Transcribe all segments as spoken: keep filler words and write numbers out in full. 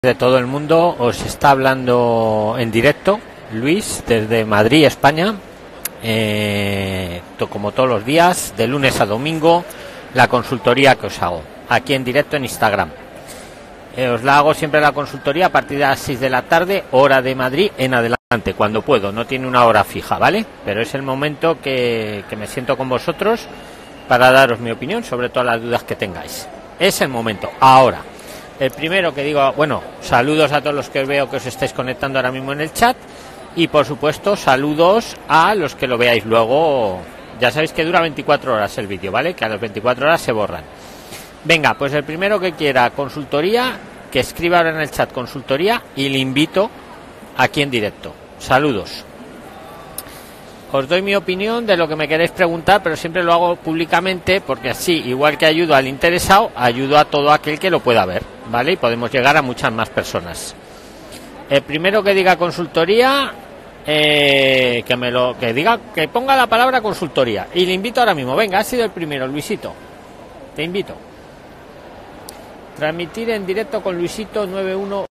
De todo el mundo os está hablando en directo Luis desde Madrid, España, eh, como todos los días, de lunes a domingo, la consultoría que os hago aquí en directo en Instagram. Eh, os la hago siempre la consultoría a partir de las seis de la tarde, hora de Madrid en adelante, cuando puedo. No tiene una hora fija, ¿vale? Pero es el momento que, que me siento con vosotros para daros mi opinión sobre todas las dudas que tengáis. Es el momento, ahora. El primero que digo, bueno, saludos a todos los que os veo que os estáis conectando ahora mismo en el chat y por supuesto saludos a los que lo veáis luego. Ya sabéis que dura veinticuatro horas el vídeo, ¿vale? Que a las veinticuatro horas se borran. Venga, pues el primero que quiera consultoría, que escriba ahora en el chat consultoría y le invito aquí en directo. Saludos. Os doy mi opinión de lo que me queréis preguntar, pero siempre lo hago públicamente porque así, igual que ayudo al interesado, ayudo a todo aquel que lo pueda ver, ¿vale? Y podemos llegar a muchas más personas. El primero que diga consultoría, eh, que me lo que diga, que ponga la palabra consultoría. Y le invito ahora mismo. Venga, ha sido el primero, Luisito. Te invito. Transmitir en directo con Luisito noventa y uno.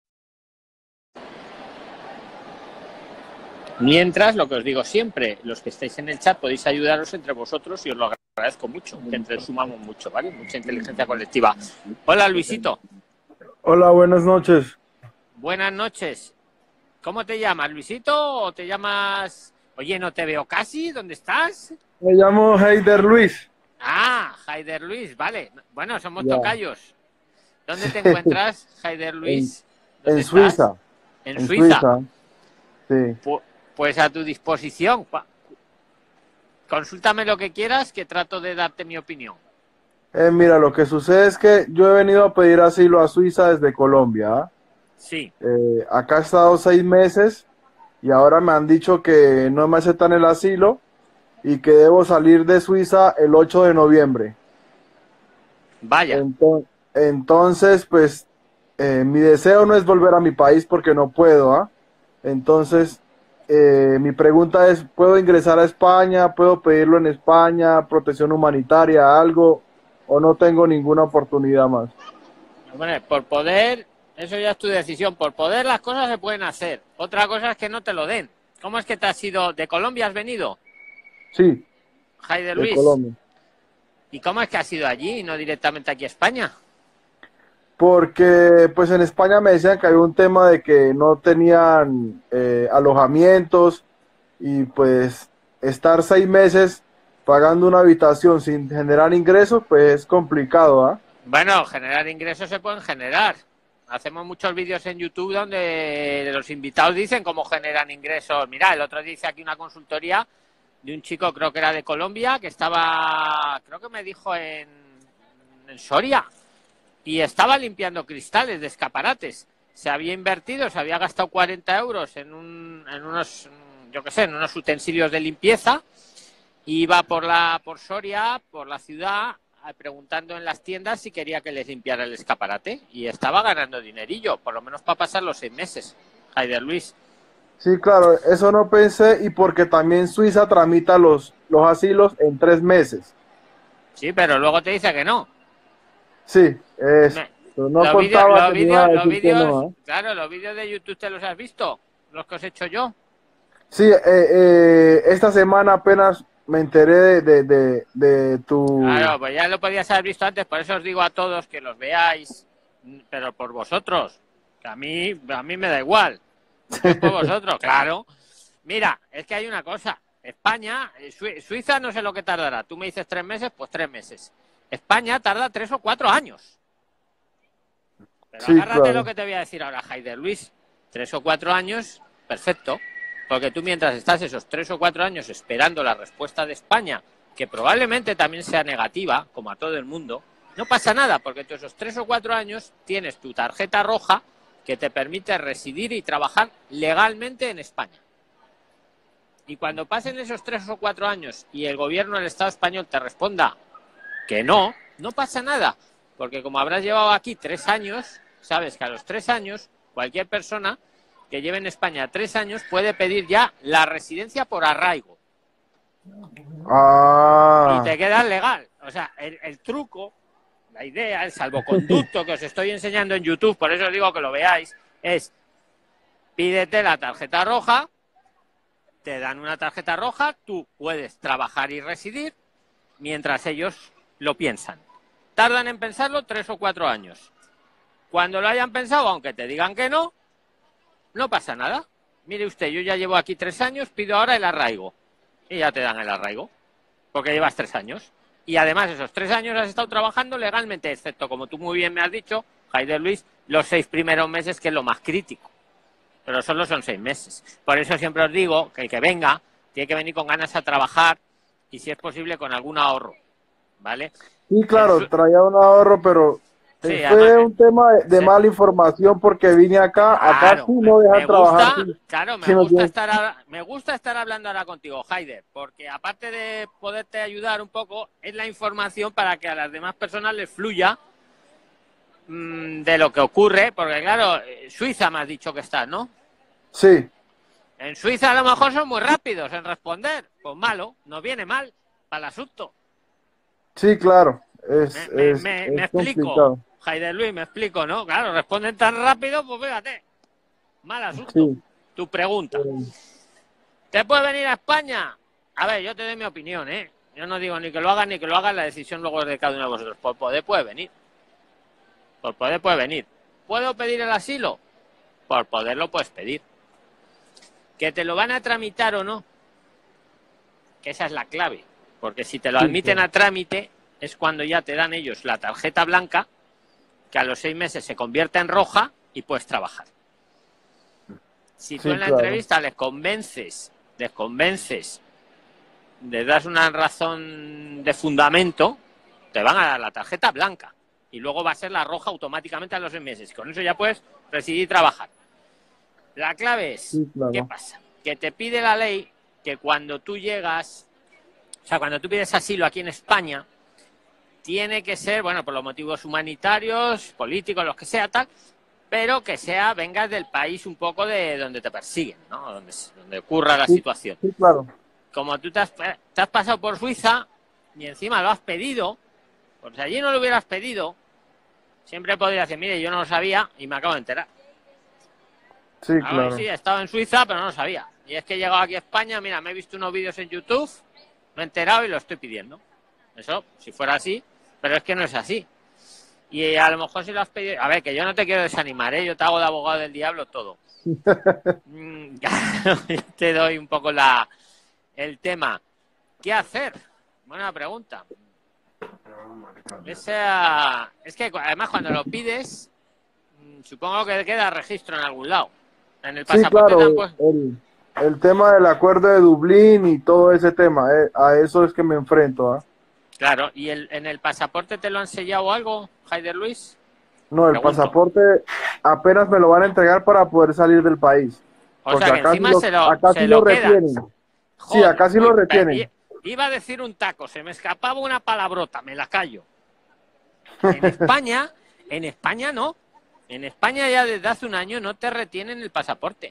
Mientras, lo que os digo siempre, los que estáis en el chat podéis ayudaros entre vosotros y os lo agradezco mucho, que entre sumamos mucho, ¿vale? Mucha inteligencia colectiva. Hola, Luisito. Hola, buenas noches. Buenas noches. ¿Cómo te llamas, Luisito? ¿O te llamas...? Oye, no te veo casi. ¿Dónde estás? Me llamo Heider Luis. Ah, Heider Luis, vale. Bueno, somos Ya. tocayos. ¿Dónde te encuentras, Heider Luis? En, en estás? Suiza. ¿En, en Suiza? Suiza. Sí. Pu Pues a tu disposición. Consúltame lo que quieras, que trato de darte mi opinión. Eh, mira, lo que sucede es que yo he venido a pedir asilo a Suiza desde Colombia. ¿eh? Sí. Eh, acá he estado seis meses y ahora me han dicho que no me aceptan el asilo y que debo salir de Suiza el ocho de noviembre. Vaya. Entonces, entonces pues, eh, mi deseo no es volver a mi país porque no puedo. ¿eh? Entonces... Eh, mi pregunta es, ¿puedo ingresar a España? ¿Puedo pedirlo en España? ¿Protección humanitaria? ¿Algo? ¿O no tengo ninguna oportunidad más? Bueno, por poder, eso ya es tu decisión. Por poder las cosas se pueden hacer. Otra cosa es que no te lo den. ¿Cómo es que te has ido? ¿De Colombia has venido? Sí, Heider de Luis. Colombia. ¿Y cómo es que has ido allí y no directamente aquí a España? Porque pues en España me decían que había un tema de que no tenían eh, alojamientos y pues estar seis meses pagando una habitación sin generar ingresos pues es complicado, ¿ah? ¿eh? Bueno, generar ingresos se pueden generar. Hacemos muchos vídeos en YouTube donde los invitados dicen cómo generan ingresos. Mira, el otro día hice aquí una consultoría de un chico, creo que era de Colombia, que estaba, creo que me dijo en, en Soria, y estaba limpiando cristales de escaparates. Se había invertido, se había gastado cuarenta euros en, un, en unos, yo qué sé, en unos utensilios de limpieza. Iba por la por Soria, por la ciudad, preguntando en las tiendas si quería que les limpiara el escaparate. Y estaba ganando dinerillo, por lo menos para pasar los seis meses. Heider Luis. Sí, claro, eso no pensé y porque también Suiza tramita los, los asilos en tres meses. Sí, pero luego te dice que no. Sí, es, Me, pero no los vídeos, contaba los que me iba vídeos, a los decir que vídeos, no, ¿eh? claro, los vídeos de YouTube te los has visto, los que os he hecho yo. Sí, eh, eh, esta semana apenas me enteré de, de, de, de tu... Claro, pues ya lo podías haber visto antes, por eso os digo a todos que los veáis, pero por vosotros, que a mí, a mí me da igual, yo por vosotros, claro. Mira, es que hay una cosa, España, Suiza no sé lo que tardará, tú me dices tres meses, pues tres meses. España tarda tres o cuatro años. Pero Sí, agárrate claro. lo que te voy a decir ahora, Heider Luis, tres o cuatro años, perfecto. Porque tú mientras estás esos tres o cuatro años esperando la respuesta de España, que probablemente también sea negativa, como a todo el mundo, no pasa nada, porque tú esos tres o cuatro años tienes tu tarjeta roja que te permite residir y trabajar legalmente en España. Y cuando pasen esos tres o cuatro años y el gobierno del Estado español te responda que no, no pasa nada, porque como habrás llevado aquí tres años, sabes que a los tres años cualquier persona que lleve en España tres años puede pedir ya la residencia por arraigo. Ah. Y te quedas legal. O sea, el, el truco, la idea, el salvoconducto que os estoy enseñando en YouTube, por eso os digo que lo veáis, es pídete la tarjeta roja, te dan una tarjeta roja, tú puedes trabajar y residir mientras ellos lo piensan. Tardan en pensarlo tres o cuatro años. Cuando lo hayan pensado, aunque te digan que no, no pasa nada. Mire usted, yo ya llevo aquí tres años, pido ahora el arraigo. Y ya te dan el arraigo, porque llevas tres años. Y además esos tres años has estado trabajando legalmente, excepto, como tú muy bien me has dicho, Haider Luis, los seis primeros meses, que es lo más crítico. Pero solo son seis meses. Por eso siempre os digo que el que venga tiene que venir con ganas a trabajar y, si es posible, con algún ahorro, ¿vale? Sí, claro, Su... traía un ahorro, pero sí, fue además, un tema de, de sí. mala información porque vine acá, acá Claro, sí no dejan me trabajar. gusta, Sí, claro, me sí, no gusta tiene- estar ahora- me gusta estar hablando ahora contigo, Haider, porque aparte de poderte ayudar un poco, es la información para que a las demás personas les fluya mmm, de lo que ocurre, porque claro, eh, Suiza me has dicho que estás, ¿no? sí, En Suiza a lo mejor son muy rápidos en responder, pues malo, no viene mal para el asunto. sí, claro, Me, es, me, es, me, me es explico, complicado. Haider Luis, me explico, ¿no? Claro, responden tan rápido, pues fíjate, mal asunto. Sí, Tu pregunta. eh, ¿Te puedes venir a España? A ver, yo te doy mi opinión, ¿eh? Yo no digo ni que lo hagan ni que lo hagan, la decisión luego es de cada uno de vosotros. Por poder puede venir. Por poder puede venir. ¿Puedo pedir el asilo? Por poder lo puedes pedir. ¿Que te lo van a tramitar o no? Que esa es la clave. Porque si te lo sí, admiten claro. a trámite, es cuando ya te dan ellos la tarjeta blanca, que a los seis meses se convierte en roja y puedes trabajar. Si tú Sí, en la claro. entrevista les convences, les convences, les das una razón de fundamento, te van a dar la tarjeta blanca y luego va a ser la roja automáticamente a los seis meses. Con eso ya puedes residir y trabajar. La clave es, Sí, ¿qué claro. pasa? Que te pide la ley que cuando tú llegas, o sea, cuando tú pides asilo aquí en España, tiene que ser, bueno, por los motivos humanitarios, políticos, los que sea, tal, pero que sea, vengas del país un poco de donde te persiguen, ¿no? Donde, donde ocurra la Sí, situación. sí, claro. Como tú te has, te has pasado por Suiza y encima lo has pedido, pues si allí no lo hubieras pedido, siempre podrías decir, mire, yo no lo sabía y me acabo de enterar. Sí, Ah, sí, claro. he estado en Suiza, pero no lo sabía. Y es que he llegado aquí a España, mira, me he visto unos vídeos en YouTube, me he enterado y lo estoy pidiendo. Eso, si fuera así, pero es que no es así. Y a lo mejor si lo has pedido... A ver, que yo no te quiero desanimar, ¿eh? Yo te hago de abogado del diablo todo. Mm, yo te doy un poco la el tema. ¿Qué hacer? Buena pregunta. Esa, es que además cuando lo pides, supongo que queda registro en algún lado. En el Sí, pasaporte claro, tampoco. el, el tema del acuerdo de Dublín y todo ese tema, eh, a eso es que me enfrento, ¿ah? Claro, ¿y el, en el pasaporte te lo han sellado algo, Haider Luis? No, el Pregunto. pasaporte apenas me lo van a entregar para poder salir del país, O porque sea que acá sí encima lo, se lo, acá sí se lo lo quedan. retienen. Sí, Joder, acá sí lo uy, retienen. iba a decir un taco, se me escapaba una palabrota, me la callo. En España, en España no. En España ya desde hace un año no te retienen el pasaporte.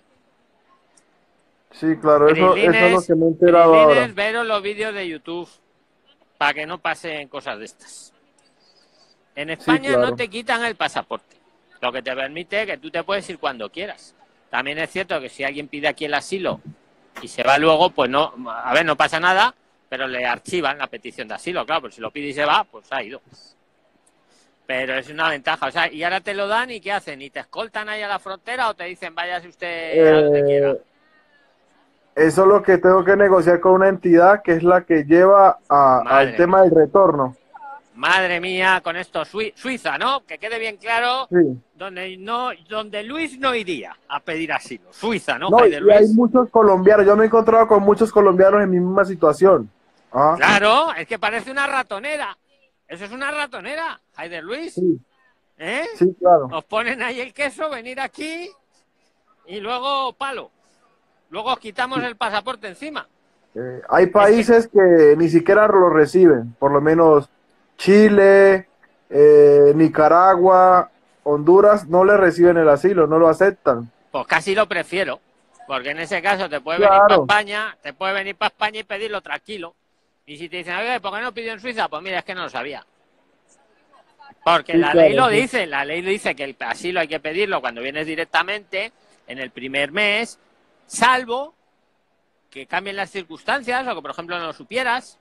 Sí, claro, eso, eso es lo Prilines, que me he enterado ahora. Prilines, veros los vídeos de YouTube para que no pasen cosas de estas. En Sí, España no claro. te quitan el pasaporte, lo que te permite que tú te puedes ir cuando quieras. También es cierto que si alguien pide aquí el asilo y se va luego, pues no, a ver, no pasa nada, pero le archivan la petición de asilo, claro, pues si lo pide y se va, pues ha ido. Pero es una ventaja, o sea, y ahora te lo dan y ¿qué hacen? ¿Y te escoltan ahí a la frontera o te dicen váyase usted a donde quiera? Eh, Eso es lo que tengo que negociar con una entidad que es la que lleva a- al Madre tema del mía, retorno. madre mía, con esto Sui- Suiza, ¿no? Que quede bien claro, Sí. donde no, donde Luis no iría a pedir asilo. Suiza, ¿no, No, Jaime y hay Luis? muchos colombianos. Yo me he encontrado con muchos colombianos en mi misma situación. Ah, Claro, es que parece una ratonera. Eso es una ratonera, Haider Luis. sí, ¿Eh? sí, claro. Os ponen ahí el queso, venir aquí y luego palo. Luego os quitamos el pasaporte encima. Eh, hay Es que, países que ni siquiera lo reciben, por lo menos Chile, eh, Nicaragua, Honduras, no le reciben el asilo, no lo aceptan. pues casi lo prefiero. Porque en ese caso te puedes venir para Claro, España, te puedes venir para España y pedirlo tranquilo. Y si te dicen, oye, ¿por qué no pidió en Suiza? Pues mira, es que no lo sabía. Porque Sí, la claro, ley lo sí. dice, la ley dice que el asilo hay que pedirlo cuando vienes directamente en el primer mes, salvo que cambien las circunstancias o que, por ejemplo, no lo supieras.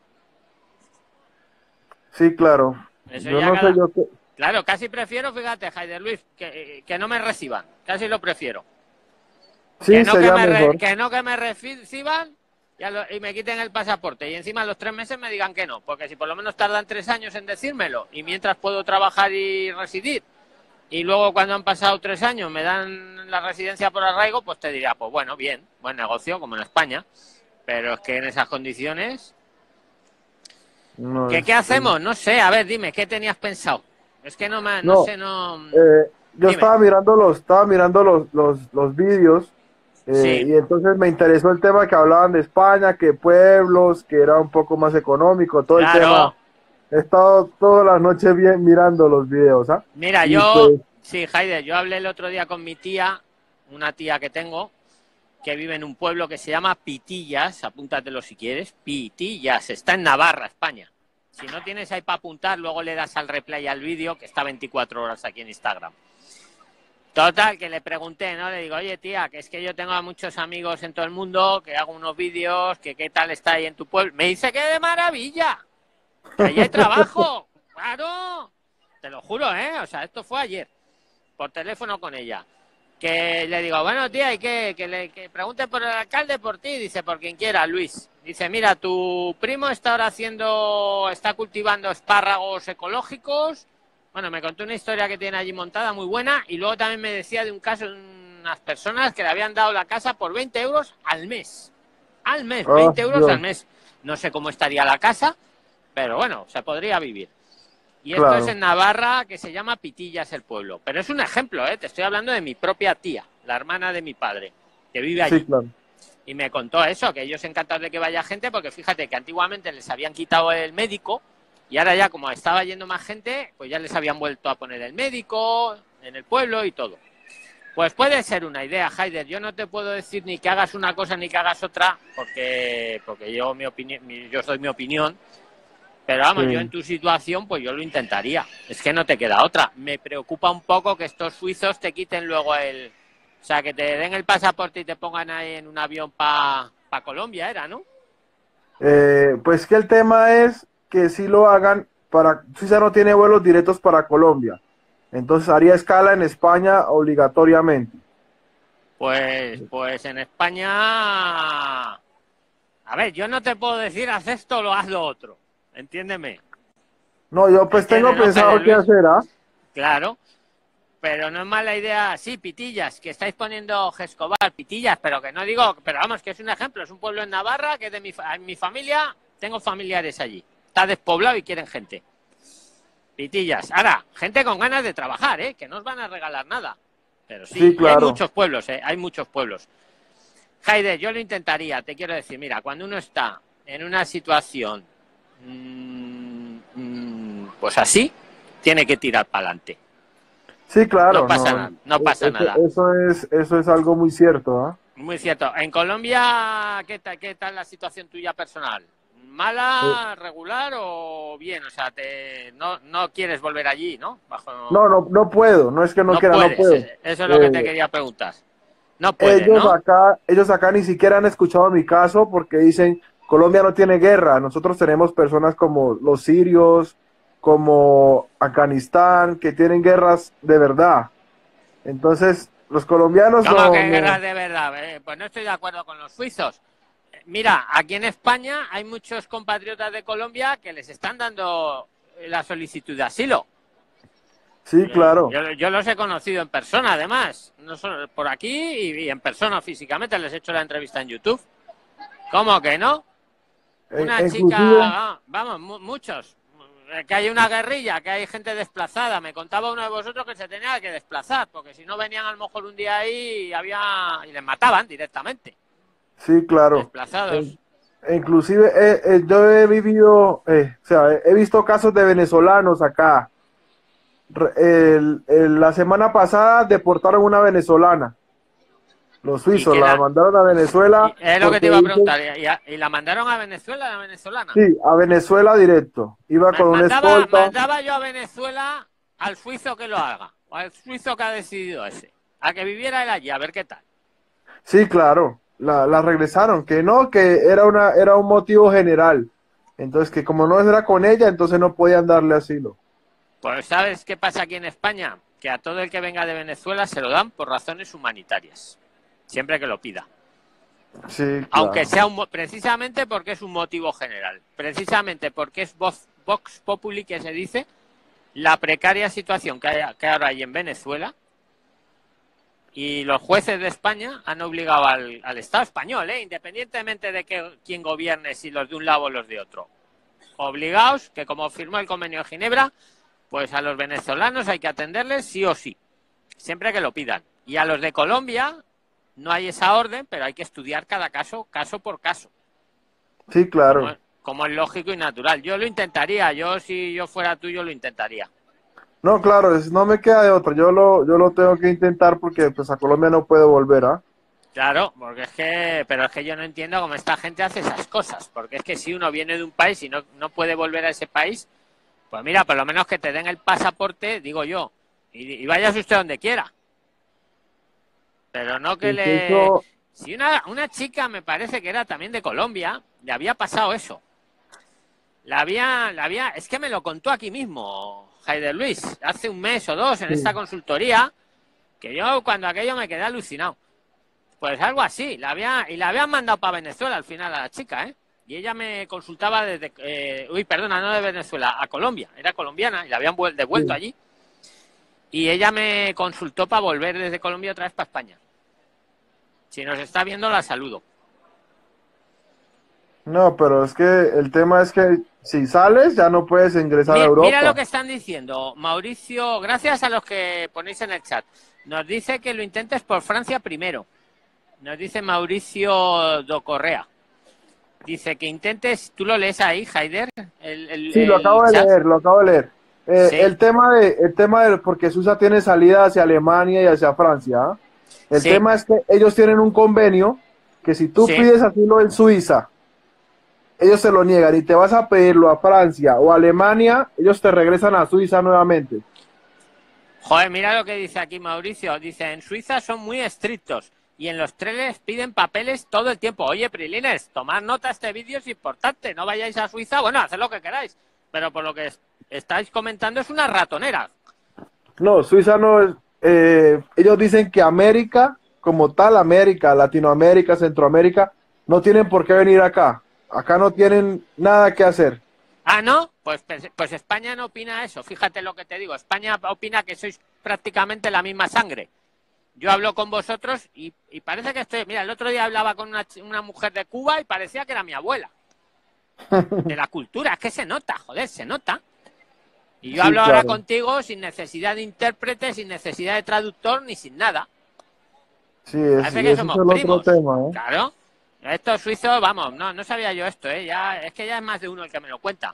Sí, claro. Eso Yo ya no sé cada... yo qué. Claro, casi prefiero, fíjate, Jaider Luis, que, que no me reciban. Casi lo prefiero. Que Sí, no que sería me, re, mejor. que no que me reciban y, a lo, y me quiten el pasaporte. Y encima a los tres meses me digan que no. Porque si por lo menos tardan tres años en decírmelo y mientras puedo trabajar y residir, y luego cuando han pasado tres años me dan la residencia por arraigo, pues te diría, pues bueno, bien, buen negocio, como en España. Pero es que en esas condiciones... No, ¿Qué, es, ¿Qué es- hacemos? No sé, a ver, dime, ¿qué tenías pensado? Es que no me, no no, sé, no... eh, yo Dime. estaba mirando los, estaba mirando los, los, los vídeos, eh, Sí, y entonces me interesó el tema que hablaban de España, que pueblos, que era un poco más económico, todo el tema. claro. He estado todas las noches bien mirando los videos, ¿ah? Mira, Y yo... pues, Sí, Jaide, yo hablé el otro día con mi tía, una tía que tengo, que vive en un pueblo que se llama Pitillas, apúntatelo si quieres, Pitillas, está en Navarra, España. Si no tienes ahí para apuntar, luego le das al replay al vídeo, que está veinticuatro horas aquí en Instagram. Total, que le pregunté, ¿no? Le digo, oye, tía, que es que yo tengo a muchos amigos en todo el mundo, que hago unos vídeos, que qué tal está ahí en tu pueblo. Me dice que de maravilla, que ahí hay trabajo, claro. Te lo juro, ¿eh? O sea, esto fue ayer, por teléfono con ella. Que le digo, bueno, tía, y que, que le que pregunte por el alcalde, por ti, dice, por quien quiera, Luis. Dice, mira, tu primo está ahora haciendo, está cultivando espárragos ecológicos. Bueno, me contó una historia que tiene allí montada muy buena y luego también me decía de un caso de unas personas que le habían dado la casa por veinte euros al mes. Al mes, ah, veinte euros al Dios, mes. No sé cómo estaría la casa, pero bueno, se podría vivir. Y esto es claro. en Navarra, que se llama Pitillas el pueblo. Pero es un ejemplo, ¿eh? Te estoy hablando de mi propia tía, la hermana de mi padre, que vive Sí, allí. claro. Y me contó eso, que ellos encantados de que vaya gente, porque fíjate que antiguamente les habían quitado el médico y ahora ya como estaba yendo más gente, pues ya les habían vuelto a poner el médico en el pueblo y todo. Pues puede ser una idea, Haider. Yo no te puedo decir ni que hagas una cosa ni que hagas otra, porque, porque yo, mi opinión, mi, yo soy mi opinión. Pero vamos, yo en Sí. tu situación, pues yo lo intentaría. Es que no te queda otra. Me preocupa un poco que estos suizos te quiten luego el... O sea, que te den el pasaporte y te pongan ahí en un avión para pa Colombia, era, ¿no? Eh, pues que el tema es que si lo hagan para, Suiza no tiene vuelos directos para Colombia, entonces haría escala en España obligatoriamente. Pues, pues en España... A ver, yo no te puedo decir haz esto o lo haz lo otro. Entiéndeme. No, yo pues tengo ¿Entiendes, no, pensado Jaime qué Luis? hacer, ¿ah? Claro. Pero no es mala idea, sí, Pitillas, que estáis poniendo Gescobar, Pitillas, pero que no digo, pero vamos, que es un ejemplo, es un pueblo en Navarra, que de mi, en mi familia, tengo familiares allí, está despoblado y quieren gente. Pitillas, ahora, gente con ganas de trabajar, ¿eh? Que no os van a regalar nada, pero sí, Sí, y hay claro. muchos pueblos, ¿eh? Hay muchos pueblos. Jaide, yo lo intentaría, te quiero decir, mira, cuando uno está en una situación, mmm, mmm, pues así, tiene que tirar para adelante. Sí, No claro, pasa no. nada, no e- pasa Eso, nada. eso es, eso es algo muy cierto, ¿ah? Muy cierto. En Colombia, ¿qué tal, qué tal la situación tuya personal? Eh, ¿Mala, regular o bien? O sea, te, no, no quieres volver allí, ¿no? Bajo, no, no, no puedo, no es que no no quiera, no puedes. puedo. Eso es lo que te Eh, quería preguntar. No puedes, ellos ¿no? acá, ellos acá ni siquiera han escuchado mi caso porque dicen, Colombia no tiene guerra, nosotros tenemos personas como los sirios, como Afganistán, que tienen guerras de verdad. Entonces, los colombianos ¿Cómo no, que guerras no, de verdad? Eh, pues no estoy de acuerdo con los suizos. Eh, Mira, aquí en España hay muchos compatriotas de Colombia que les están dando la solicitud de asilo. sí, claro. Yo, yo los he conocido en persona, además, no solo por aquí y, y en persona físicamente. Les he hecho la entrevista en YouTube. ¿Cómo que no? E- Una chica, inclusive, ah, vamos, mu- muchos. Eh, Que hay una guerrilla, que hay gente desplazada. Me contaba uno de vosotros que se tenía que desplazar, porque si no venían a lo mejor un día ahí y había y les mataban directamente. sí, claro. Desplazados. E- e inclusive eh, eh, yo he vivido, eh, o sea, he visto casos de venezolanos acá. Re- el- el- la semana pasada deportaron una venezolana. Los Y suizos que la la, mandaron a y Venezuela es lo que te porque iba a dicen, preguntar. ¿Y, a- y la mandaron a Venezuela, la venezolana? sí, a Venezuela directo. Iba Ma- con una Mandaba, escolta. mandaba yo a Venezuela al suizo que lo haga, o al suizo que ha decidido ese, a que viviera él allí, a ver qué tal. Sí, claro, la, la regresaron, que no, que era una, era un motivo general. Entonces, que como no era con ella, entonces no podían darle asilo. Pues ¿sabes qué pasa aquí en España? Que a todo el que venga de Venezuela se lo dan por razones humanitarias, siempre que lo pida. Sí, Aunque claro. sea un, precisamente porque es un motivo general, precisamente porque es vox, vox populi que se dice la precaria situación que, hay, que ahora hay en Venezuela, y los jueces de España han obligado al, al Estado español, ¿eh? Independientemente de que quién gobierne, si los de un lado o los de otro, obligados, que como firmó el Convenio de Ginebra, pues a los venezolanos hay que atenderles sí o sí, siempre que lo pidan. Y a los de Colombia no hay esa orden, pero hay que estudiar cada caso, caso por caso. Sí, Como, claro. como es lógico y natural. Yo lo intentaría, yo si yo fuera tú, yo lo intentaría. No, claro, es- no me queda de otro. Yo lo, yo lo tengo que intentar porque pues a Colombia no puedo volver, ¿ah? Claro, porque es que, pero es que yo no entiendo cómo esta gente hace esas cosas, porque es que si uno viene de un país y no, no puede volver a ese país, pues mira, por lo menos que te den el pasaporte, digo yo, y, y vayas usted donde quiera. Pero no que Sí, le... eso, Si una, una chica, me parece que era también de Colombia, le había pasado eso. La había, la había, es que me lo contó aquí mismo, Haider Luis, hace un mes o dos en esta sí. consultoría, que yo cuando aquello me quedé alucinado. Pues algo así, la había, y la habían mandado para Venezuela al final a la chica, ¿eh? Y ella me consultaba desde, eh, uy, perdona, no de Venezuela, a Colombia, era colombiana y la habían devuelto Sí. allí. Y ella me consultó para volver desde Colombia otra vez para España. Si nos está viendo, la saludo. No, pero es que el tema es que si sales ya no puedes ingresar a Mira, mira lo Europa. que están diciendo, Mauricio, gracias a los que ponéis en el chat. Nos dice que lo intentes por Francia primero. Nos dice Mauricio Do Correa. Dice que intentes, tú lo lees ahí, Haider, el, el, Sí, lo el acabo de chat. leer, lo acabo de leer. Eh, Sí, el tema de, el tema de, porque Suiza tiene salida hacia Alemania y hacia Francia, ¿ah? El sí, tema es que ellos tienen un convenio que si tú sí. pides asilo en Suiza, ellos se lo niegan y te vas a pedirlo a Francia o a Alemania, ellos te regresan a Suiza nuevamente. Joder, mira lo que dice aquí Mauricio. Dice, en Suiza son muy estrictos y en los trenes piden papeles todo el tiempo. Oye, Prilines, tomad nota, este vídeo es importante. No vayáis a Suiza, bueno, haced lo que queráis. Pero por lo que estáis comentando es una ratonera. No, Suiza no es, eh, ellos dicen que América, como tal, América, Latinoamérica, Centroamérica, no tienen por qué venir acá. Acá no tienen nada que hacer. Ah, ¿no? Pues, pues, pues España no opina eso. Fíjate lo que te digo. España opina que sois prácticamente la misma sangre. Yo hablo con vosotros y, y parece que estoy... Mira, el otro día hablaba con una, una mujer de Cuba y parecía que era mi abuela. De la cultura, es que se nota, joder, se nota. Y yo Sí, hablo ahora claro. contigo sin necesidad de intérprete, sin necesidad de traductor, ni sin nada. Sí, es, Parece que ese es somos el otro primos. tema, ¿eh? Claro. Estos suizos, vamos, no, no sabía yo esto, ¿eh? Ya, es que ya es más de uno el que me lo cuenta.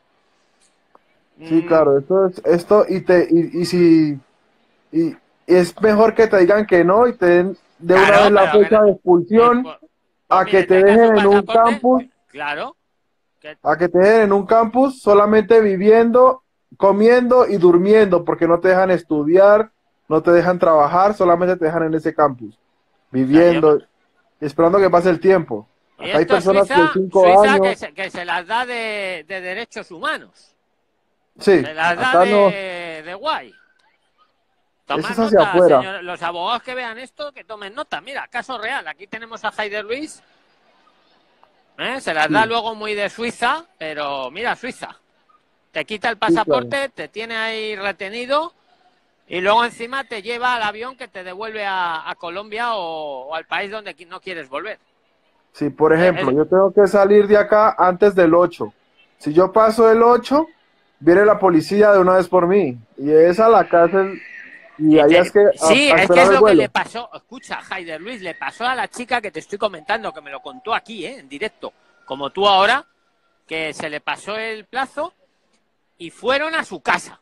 Sí, Mm, claro, esto es esto y te y, y si y es mejor que te digan que no y te den de una vez claro, la pero que no, fecha de eh, expulsión pues, pues a que mire, te tenga su dejen en un pasaporte, campus, claro. Que, a que te dejen en un campus solamente viviendo, comiendo y durmiendo, porque no te dejan estudiar, no te dejan trabajar, solamente te dejan en ese campus, o sea, yo, viviendo, esperando que pase el tiempo. y Acá hay esto personas de Suiza, cinco Suiza que años, se, que se las da de, de derechos humanos. sí, Se las da acá no, de, de guay. eso Tomad es hacia nota, afuera. señor. Los abogados que vean esto, que tomen nota. Mira, caso real. Aquí tenemos a Haider Luis. ¿eh? Se las da Sí, luego muy de Suiza, pero mira, Suiza. Te quita el sí, claro. pasaporte, te tiene ahí retenido y luego encima te lleva al avión que te devuelve a, a Colombia o, o al país donde no quieres volver. Sí, por Eh, ejemplo, eh, yo tengo que salir de acá antes del ocho. Si yo paso el ocho, viene la policía de una vez por mí. Y es a la cárcel y y allá te- es que a, sí, a es que esperar es el lo que le vuelo. pasó. Escucha, Haider Luis, le pasó a la chica que te estoy comentando, que me lo contó aquí, ¿eh? En directo, como tú ahora, que se le pasó el plazo y fueron a su casa,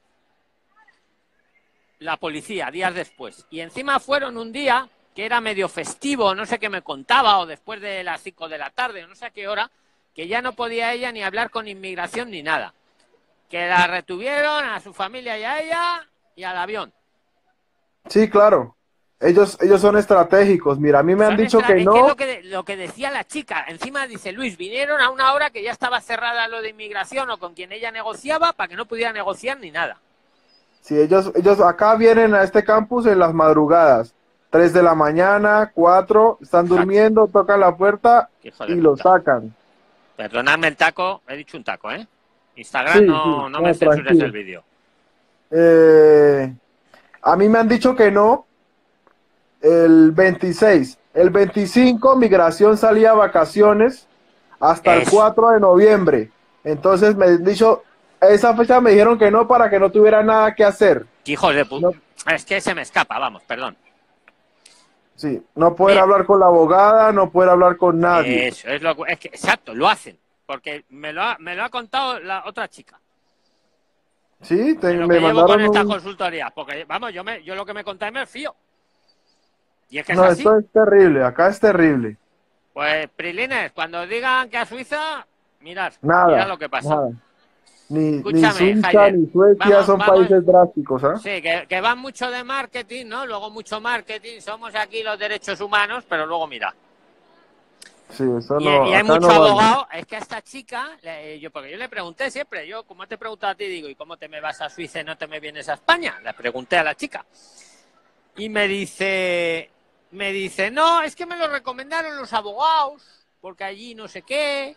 la policía, días después. Y encima fueron un día que era medio festivo, no sé qué me contaba, o después de las cinco de la tarde, o no sé a qué hora, que ya no podía ella ni hablar con inmigración ni nada. Que la retuvieron a su familia y a ella y al avión. Sí, claro. Ellos, ellos son estratégicos. Mira, a mí me han Son dicho extra... que Es que es lo no. que, lo que decía la chica. Encima dice, Luis, vinieron a una hora que ya estaba cerrada lo de inmigración o con quien ella negociaba para que no pudiera negociar ni nada. Sí, ellos, ellos acá vienen a este campus en las madrugadas. Tres de la mañana, cuatro, están Fíjate, durmiendo, tocan la puerta hijo de y lo puta. sacan. Perdonadme el taco, he dicho un taco, ¿eh? Instagram, Sí, sí, no, no me no, censures el tranquilo. vídeo. Eh, a mí me han dicho que no. El veintiséis, el veinticinco, migración salía a vacaciones hasta el Eso. cuatro de noviembre. Entonces me han dicho, esa fecha me dijeron que no para que no tuviera nada que hacer. Hijos de puta. No, Es que se me escapa, vamos, perdón. sí, no poder Mira, hablar con la abogada, no poder hablar con nadie. eso es lo que... Es que, exacto, lo hacen. Porque me lo ha, me lo ha contado la otra chica. Sí, te- De lo me que llevo con mandaron estas un... consultorías. Porque, vamos, yo, me, yo lo que me contáis me fío. Y es que es No, así. esto es terrible, acá es terrible. Pues, Prilines, cuando digan que a Suiza, mirad, mirad Nada, lo que pasa. nada. Ni, ni Escúchame, Suiza Haider, ni Suecia vamos, son vamos, países drásticos, ¿ah? sí, que, que van mucho de marketing, ¿no? Luego mucho marketing, somos aquí los derechos humanos, pero luego mira. Sí, eso Y, y no, hay acá mucho no vale. abogado, es que a esta chica, le- yo porque yo le pregunté siempre, yo como te he preguntado a ti, digo, ¿y cómo te me vas a Suiza y no te me vienes a España? Le pregunté a la chica. Y me dice, me dice, no, es que me lo recomendaron los abogados, porque allí no sé qué.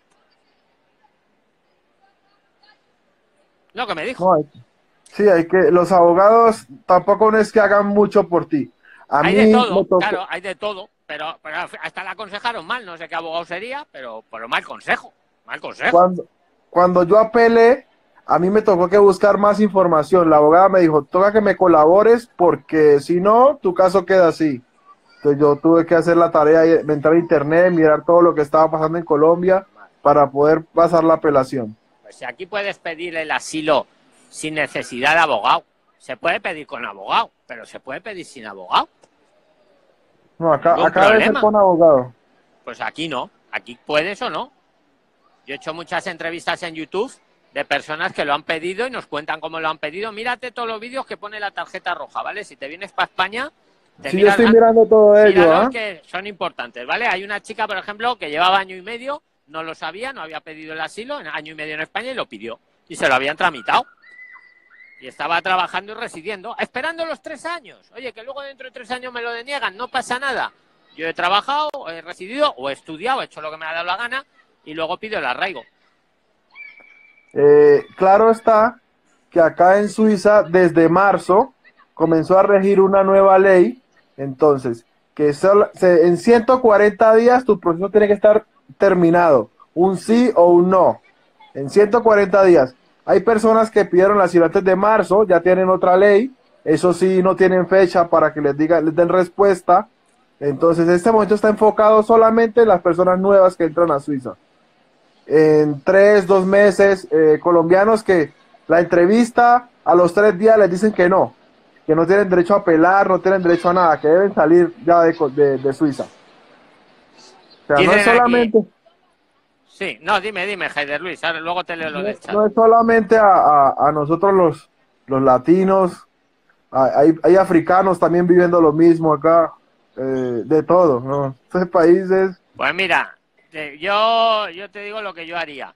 Lo que me dijo. No hay, sí, hay que, los abogados tampoco no es que hagan mucho por ti. A Hay de mí me todo, tocó, claro, hay de todo, pero, pero hasta la aconsejaron mal, no sé qué abogado sería, pero, pero mal consejo, mal consejo. cuando, cuando yo apelé, a mí me tocó que buscar más información. La abogada me dijo, toca que me colabores porque si no, tu caso queda así. Entonces yo tuve que hacer la tarea de entrar a internet, mirar todo lo que estaba pasando en Colombia para poder pasar la apelación. Pues si aquí puedes pedir el asilo sin necesidad de abogado, se puede pedir con abogado, pero se puede pedir sin abogado, No, acá, ningún acá debe ser problema. con abogado. Pues aquí no, aquí puedes o no. Yo he hecho muchas entrevistas en YouTube de personas que lo han pedido y nos cuentan cómo lo han pedido. Mírate todos los vídeos que pone la tarjeta roja, ¿vale? Si te vienes para España, te Sí, yo miras, estoy mirando todo ello, míralos ¿ah? que son importantes, ¿vale? Hay una chica, por ejemplo, que llevaba año y medio, no lo sabía, no había pedido el asilo, en año y medio en España y lo pidió. Y se lo habían tramitado. Y estaba trabajando y residiendo, esperando los tres años. Oye, que luego dentro de tres años me lo deniegan, no pasa nada. Yo he trabajado, he residido o he estudiado, he hecho lo que me ha dado la gana y luego pido el arraigo. Eh, claro está que acá en Suiza, desde marzo, comenzó a regir una nueva ley. Entonces, que solo, se, en ciento cuarenta días tu proceso tiene que estar terminado. Un sí o un no. En ciento cuarenta días. Hay personas que pidieron la ciudad antes de marzo, ya tienen otra ley. Eso sí, no tienen fecha para que les digan, les den respuesta. Entonces, este momento está enfocado solamente en las personas nuevas que entran a Suiza. En tres, dos meses, eh, colombianos que la entrevista a los tres días les dicen que no, que no tienen derecho a apelar, no tienen derecho a nada, que deben salir ya de, de, de Suiza. O sea, no es Dicen aquí... solamente, Sí, no, dime, dime, Heider Luis, ahora luego te leo lo no, del chat. no es solamente a, a, a nosotros los, los latinos, hay, hay africanos también viviendo lo mismo acá, eh, de todo, ¿no? Este país es, Pues mira, te- yo, yo te digo lo que yo haría.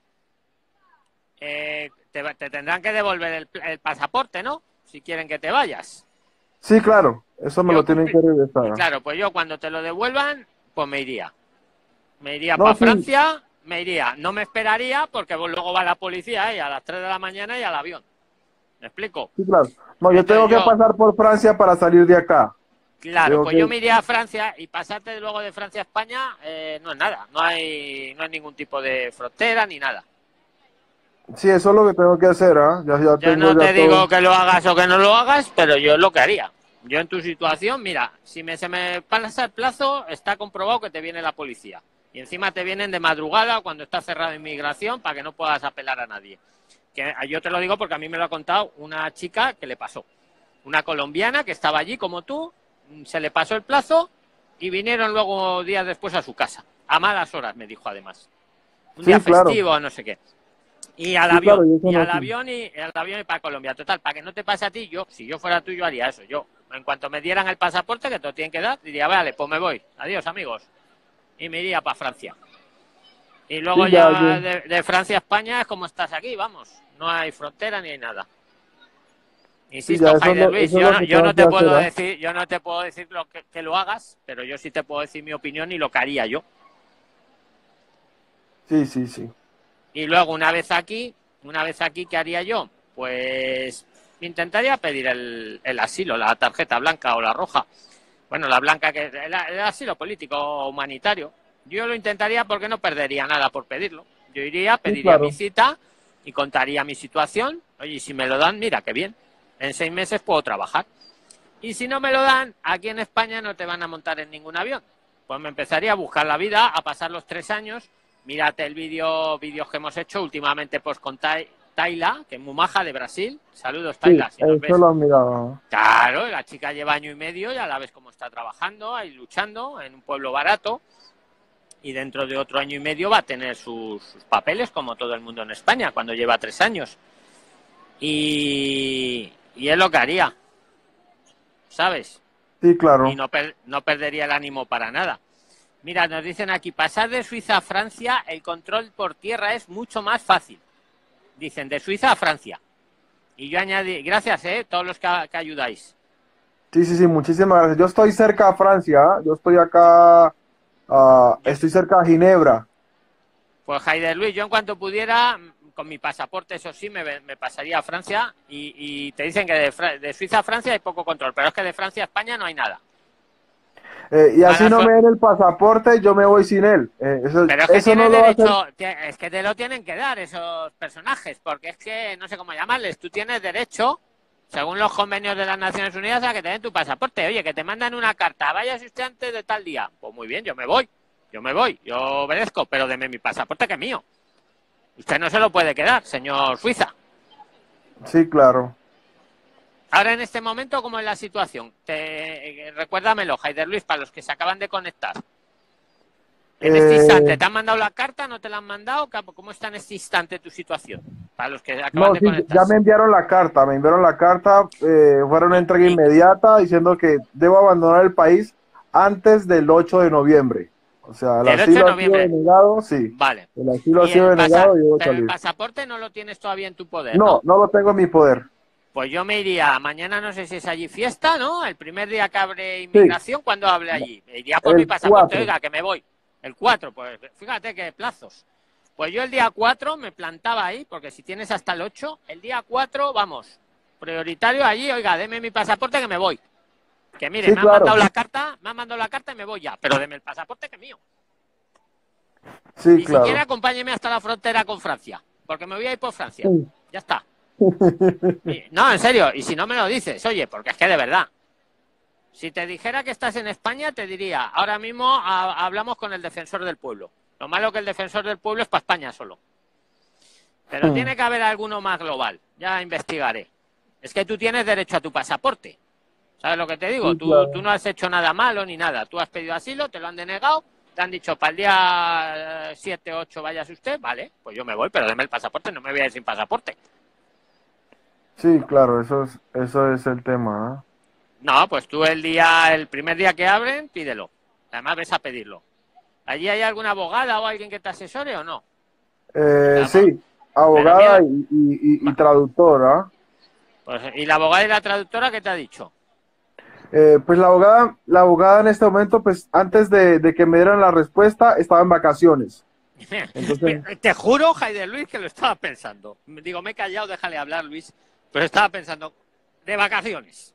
Eh, te, te tendrán que devolver el, el pasaporte, ¿no? Si quieren que te vayas. sí, claro, eso me Yo, lo tienen que y regresar. claro, pues yo cuando te lo devuelvan, pues me iría. Me iría No, para sí, Francia, me iría. No me esperaría porque luego va la policía ¿eh? a las tres de la mañana y al avión. ¿Me explico? sí, claro. No, yo tengo Entonces que yo, pasar por Francia para salir de acá. claro, Tengo pues yo que, me iría a Francia y pasarte luego de Francia a España eh, no es nada. No hay, no hay ningún tipo de frontera ni nada. sí, eso es lo que tengo que hacer, ¿ah? Ya, ya Yo tengo no ya te todo. digo que lo hagas o que no lo hagas, pero yo es lo que haría. Yo en tu situación, mira, si me, se me pasa el plazo, está comprobado que te viene la policía. Y encima te vienen de madrugada cuando está cerrada inmigración para que no puedas apelar a nadie. Que yo te lo digo porque a mí me lo ha contado una chica que le pasó. Una colombiana que estaba allí como tú, se le pasó el plazo y vinieron luego días después a su casa. A malas horas, me dijo además. Un día Sí, claro. festivo, no sé qué. Y al Sí, claro, avión, yo eso y no al sé. avión y al avión y para Colombia. Total, para que no te pase a ti, yo, si yo fuera tú, yo haría eso. Yo, en cuanto me dieran el pasaporte, que te lo tienen que dar, diría, vale, pues me voy. Adiós, amigos. Y me iría para Francia. Y luego Sí, ya, ya yo, de, de Francia a España es como estás aquí, vamos. No hay frontera ni hay nada. sí, ya Insisto, eso es Heider lo, Luis, eso es yo lo no, que yo tengo no que te hacer, puedo ¿ah? decir, yo no te puedo decir lo que, que lo hagas, pero yo sí te puedo decir mi opinión y lo que haría yo. Sí, sí, sí. Y luego, una vez aquí, una vez aquí, ¿qué haría yo? Pues intentaría pedir el, el asilo, la tarjeta blanca o la roja. Bueno, la blanca, que el, el asilo político o humanitario. Yo lo intentaría porque no perdería nada por pedirlo. Yo iría, Sí, pediría mi claro. cita y contaría mi situación. Oye, y si me lo dan, mira, qué bien. En seis meses puedo trabajar. Y si no me lo dan, aquí en España no te van a montar en ningún avión. Pues me empezaría a buscar la vida, a pasar los tres años. Mírate el vídeo, vídeos que hemos hecho últimamente pues con Tai- Tayla, que es muy maja, de Brasil. Saludos, Sí, Tayla, si nos eso ves. lo he mirado. Claro, la chica lleva año y medio, ya la ves cómo está trabajando, ahí luchando en un pueblo barato. Y dentro de otro año y medio va a tener sus, sus papeles, como todo el mundo en España, cuando lleva tres años. Y, y es lo que haría, ¿sabes? Sí, Y claro. no, per, no perdería el ánimo para nada. Mira, nos dicen aquí, pasar de Suiza a Francia, el control por tierra es mucho más fácil. Dicen, de Suiza a Francia. Y yo añadí, gracias, eh, todos los que, que ayudáis. Sí, sí, sí, muchísimas gracias. Yo estoy cerca a Francia, ¿ah? Yo estoy acá, ah, Yo, estoy cerca a Ginebra. pues Heider Luis, yo en cuanto pudiera, con mi pasaporte, eso sí, me, me pasaría a Francia. Y, y te dicen que de, de Suiza a Francia hay poco control, pero es que de Francia a España no hay nada. Eh, y así Mala no me suerte. den el pasaporte, yo me voy sin él. Eh, eso, Pero es que eso no tienes lo va a hacer. derecho, es que te lo tienen que dar esos personajes, porque es que no sé cómo llamarles, tú tienes derecho, según los convenios de las Naciones Unidas, a que te den tu pasaporte. Oye, que te mandan una carta, vaya usted antes de tal día. Pues muy bien, yo me voy, yo me voy, yo obedezco, pero deme mi pasaporte que es mío. Usted no se lo puede quedar, señor Suiza. Sí, claro. Ahora en este momento, ¿cómo es la situación? Te, eh, recuérdamelo, Heider Luis, para los que se acaban de conectar. En este Eh, instante, ¿te han mandado la carta? ¿No te la han mandado? ¿Cómo está en este instante tu situación? Para los que acaban no, de sí, ya me conectarse. enviaron la carta, me enviaron la carta, eh, fueron una entrega Y, inmediata diciendo que debo abandonar el país antes del ocho de noviembre. O sea, el del ocho de asilo ha sido noviembre. denegado, sí. Vale. El asilo ha Y sido el pasa, denegado y debo pero el salir. pasaporte no lo tienes todavía en tu poder, No, ¿no? no lo tengo en mi poder. Pues yo me iría, mañana no sé si es allí fiesta, ¿no? El primer día que abre Sí, inmigración, cuando hable allí. Me iría por mi el pasaporte, cuatro. oiga, que me voy. El cuatro, pues fíjate qué plazos. Pues yo el día cuatro me plantaba ahí, porque si tienes hasta el ocho, el día cuatro, vamos, prioritario allí, oiga, deme mi pasaporte que me voy. Que mire, Sí, me han mandado claro. la carta, me han mandado la carta y me voy ya, pero deme el pasaporte que es mío. Sí, Y si quiere, claro. acompáñeme hasta la frontera con Francia, porque me voy a ir por Francia. Sí. Ya está. Y, no, en serio, y si no me lo dices, oye, porque es que de verdad, si te dijera que estás en España, te diría, ahora mismo a, hablamos con el defensor del pueblo. Lo malo que el defensor del pueblo es para España solo. Pero tiene que haber alguno más global, ya investigaré. Es que tú tienes derecho a tu pasaporte. ¿Sabes lo que te digo? Sí, Tú, tú claro. no has hecho nada malo ni nada. Tú has pedido asilo, te lo han denegado, te han dicho para el día siete, ocho vayas usted, vale, pues yo me voy, pero deme el pasaporte, no me voy a ir sin pasaporte. Sí, claro, eso es, eso es el tema, ¿ah? No, pues tú el día, el primer día que abren, pídelo. Además ves a pedirlo. ¿Allí hay alguna abogada o alguien que te asesore o no? Eh, La sí, Pero abogada mira, y, y, y, y traductora. pues, ¿y la abogada y la traductora qué te ha dicho? Eh, pues la abogada, la abogada en este momento, pues antes de, de que me dieran la respuesta, estaba en vacaciones. Entonces, Te juro, Jaide Luis, que lo estaba pensando. Digo, me he callado, déjale hablar, Luis. Pero estaba pensando, de vacaciones.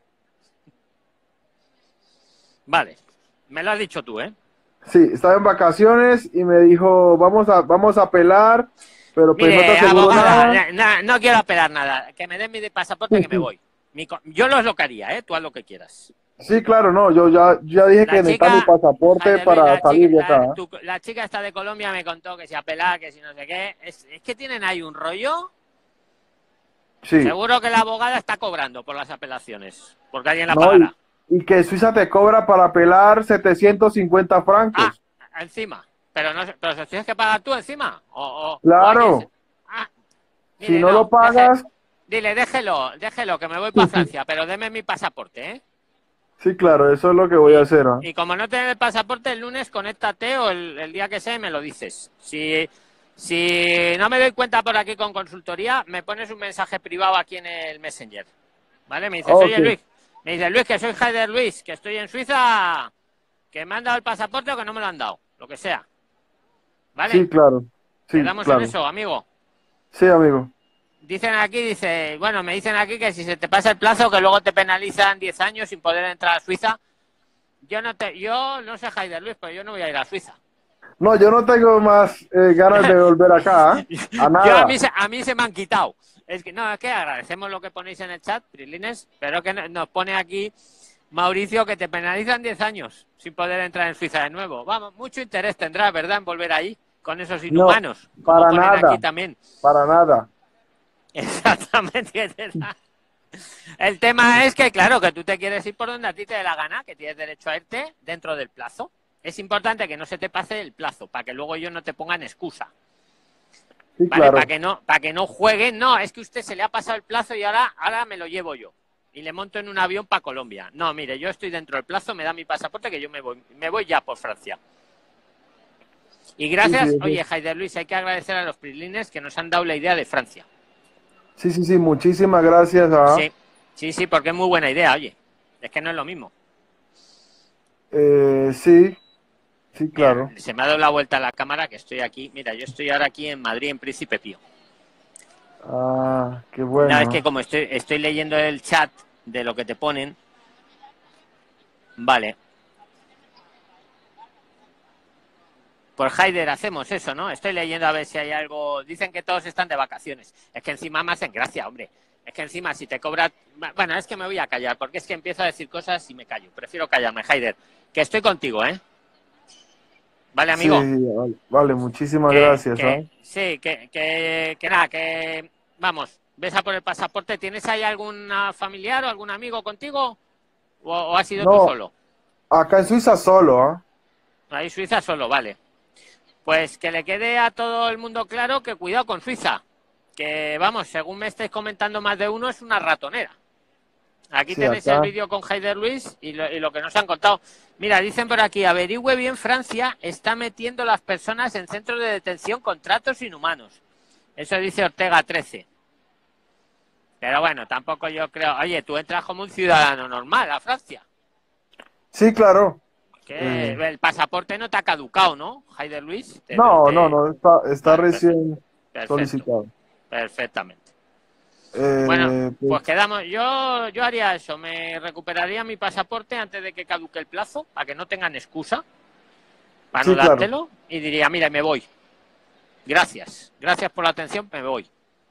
Vale, me lo has dicho tú, ¿eh? sí, estaba en vacaciones y me dijo, vamos a, vamos a apelar, pero pues no te Mire, aseguro abogada, nada. na- na- no quiero apelar nada. Que me den mi pasaporte que me voy. Mi co- yo lo es lo que haría, ¿eh? Tú haz lo que quieras. Sí, claro, no, yo ya, ya dije La que necesitaba mi chica, pasaporte Jaime Luis, para la chica, salir de la, acá. tu- la chica esta de Colombia me contó que si apelar, que si no sé qué. Es, es que tienen ahí un rollo. Sí, Seguro que la abogada está cobrando por las apelaciones, porque alguien la no, y, pagará. y que Suiza te cobra para apelar setecientos cincuenta Ah, francos. encima. Pero no, pero se tienes que pagar tú encima. O, o, o alguien. Claro, Ah, Si Mire, no no, lo pagas, deje, dile, déjelo, déjelo, que me voy para Francia, pero deme mi pasaporte, ¿eh? sí, claro, eso es lo que voy a Y, hacer, ¿ah? y como no tienes el pasaporte, el lunes conéctate o el, el día que sea y me lo dices. Si, si no me doy cuenta por aquí con consultoría, me pones un mensaje privado aquí en el Messenger. ¿Vale? Me dices, Ok, oye Luis, me dice Luis, que soy Heider Luis, que estoy en Suiza, que me han dado el pasaporte o que no me lo han dado, lo que sea. ¿Vale? sí, claro, sí, Quedamos en claro. eso, amigo. Sí, amigo. Dicen aquí, dice, bueno, me dicen aquí que si se te pasa el plazo, que luego te penalizan diez años sin poder entrar a Suiza. Yo no te, yo no sé Heider Luis, pero yo no voy a ir a Suiza. No, yo no tengo más eh, ganas de volver acá, ¿ah? A Yo a nada. mí, se- a mí se me han quitado. Es que no, es que agradecemos lo que ponéis en el chat, Prilines, pero que no- nos pone aquí Mauricio que te penalizan diez años sin poder entrar en Suiza de nuevo. Vamos, mucho interés tendrás, ¿verdad?, en volver ahí con esos No, inhumanos, como para ponen aquí nada, también. para nada. Exactamente. Es verdad. El tema es que, claro, que tú te quieres ir por donde a ti te dé la gana, que tienes derecho a irte dentro del plazo. Es importante que no se te pase el plazo, para que luego ellos no te pongan excusa. Sí, ¿Vale? Para claro. que no, para que no jueguen. No, es que usted se le ha pasado el plazo y ahora, ahora me lo llevo yo. Y le monto en un avión para Colombia. No, mire, yo estoy dentro del plazo, me da mi pasaporte que yo me voy, me voy ya por Francia. Y Sí, sí, gracias, eso- oye, Heider Luis, hay que agradecer a los prislines que nos han dado la idea de Francia. sí, sí, sí, muchísimas gracias, ¿ah? Sí, sí, sí, porque es muy buena idea, oye. Es que no es lo mismo. Eh, sí, sí, Mira, claro. se me ha dado la vuelta a la cámara que estoy aquí. Mira, yo estoy ahora aquí en Madrid, en Príncipe Pío. Ah, qué No, es que bueno. como estoy, estoy leyendo el chat de lo que te ponen, vale. Por Haider hacemos eso, ¿no? Estoy leyendo a ver si hay algo. Dicen que todos están de vacaciones. Es que encima me hacen gracia, hombre. Es que encima si te cobra. Bueno, es que me voy a callar, porque es que empiezo a decir cosas y me callo. Prefiero callarme, Haider. Que estoy contigo, ¿eh? Vale, Sí, amigo. vale, vale, muchísimas Que, gracias, ¿ah? que, sí, que, que, que nada, que. Vamos, ves a por el pasaporte. ¿Tienes ahí algún familiar o algún amigo contigo? ¿O, o has sido tú No, solo? acá en Suiza solo, ¿ah? Ahí Suiza solo, vale. Pues que le quede a todo el mundo claro que cuidado con Suiza. Que vamos, según me estáis comentando más de uno, es una ratonera. Aquí Sí, tenéis el acá. vídeo con Heider Luis y lo, y lo que nos han contado. Mira, dicen por aquí, averigüe bien, Francia está metiendo a las personas en centros de detención con tratos inhumanos. Eso dice Ortega trece. Pero bueno, tampoco yo creo... Oye, tú entras como un ciudadano normal a Francia. Sí, claro. Que Eh, el pasaporte no te ha caducado, ¿no, Heider Luis? Te, no, no, te... no, está, está Vale, perfecto. recién Perfecto. solicitado. Perfectamente. Bueno, Eh, pues pues, quedamos. Yo, yo haría eso. Me recuperaría mi pasaporte antes de que caduque el plazo, para que no tengan excusa para no sí, claro. dártelo. Y diría, mira, me voy. Gracias. Gracias por la atención, me voy.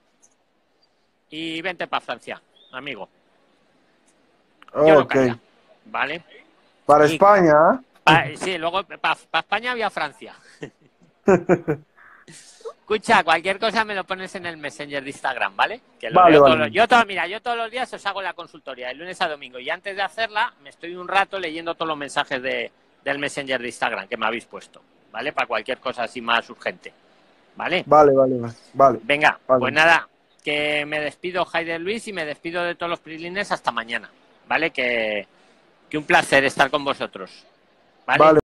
Y vente para Francia, amigo. Yo no Ok. caería. ¿Vale? Para Y España, ¿ah? pa, sí, luego para pa España había Francia. Escucha, cualquier cosa me lo pones en el Messenger de Instagram, ¿vale? Que lo Vale, leo todos vale. los... Yo todo, mira, yo todos los días os hago la consultoría, de lunes a domingo. Y antes de hacerla, me estoy un rato leyendo todos los mensajes de, del Messenger de Instagram que me habéis puesto, ¿vale? Para cualquier cosa así más urgente, ¿vale? Vale, vale, vale. Vale. Venga, pues Vale. nada, que me despido, Heider Luis, y me despido de todos los prislines hasta mañana, ¿vale? Que, que un placer estar con vosotros, ¿vale? Vale.